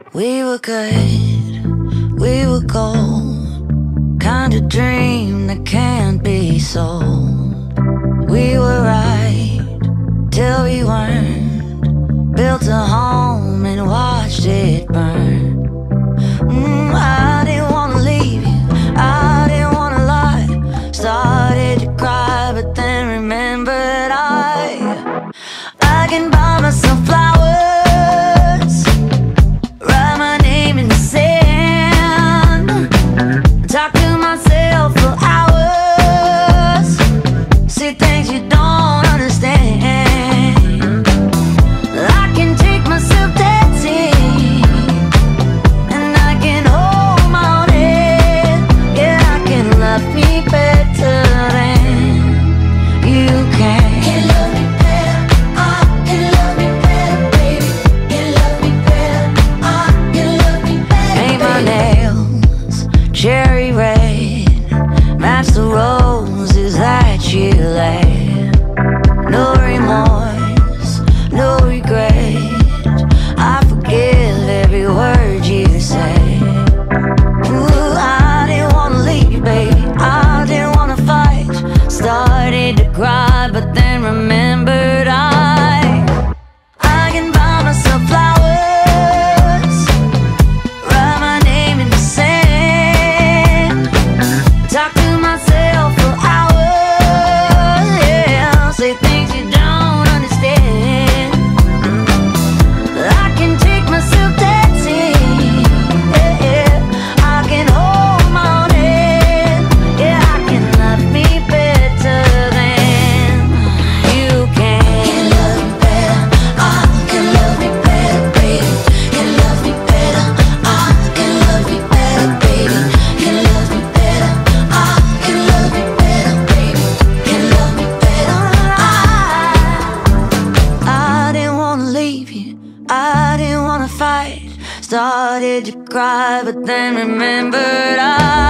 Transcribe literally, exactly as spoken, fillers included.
We were good, we were gold, kind of dream that can't be sold. We were right till we weren't, built a home and watched it burn. mm, I didn't wanna leave you, I didn't wanna lie. Started to cry but then remembered I I can buy myself flowers, talk to myself for hours, see things you don't understand. I can take myself dancing, and I can hold my own head. Yeah, I can love me better than you can. Can love me better, I can love me better, baby. Can love me better, I can love me better. Paint my nails cherry red, match the roses that you laid. No remorse, no regret, I forgive every word you say. Ooh, I didn't wanna leave, baby, I didn't wanna fight. Started to cry but then remembered I I can buy myself flowers, write my name in the sand, talk to myself for hours, yeah, say things you don't understand. I can take myself dancing, yeah, yeah. I can hold my own head, yeah, I can love me better than you can. Can love me better, I can love me better, baby. Can love me better, I can love me better, baby. Can love me better, I can love me better, baby. Can love me better, I I didn't wanna leave you, I didn't wanna fight. Started to cry but then remembered I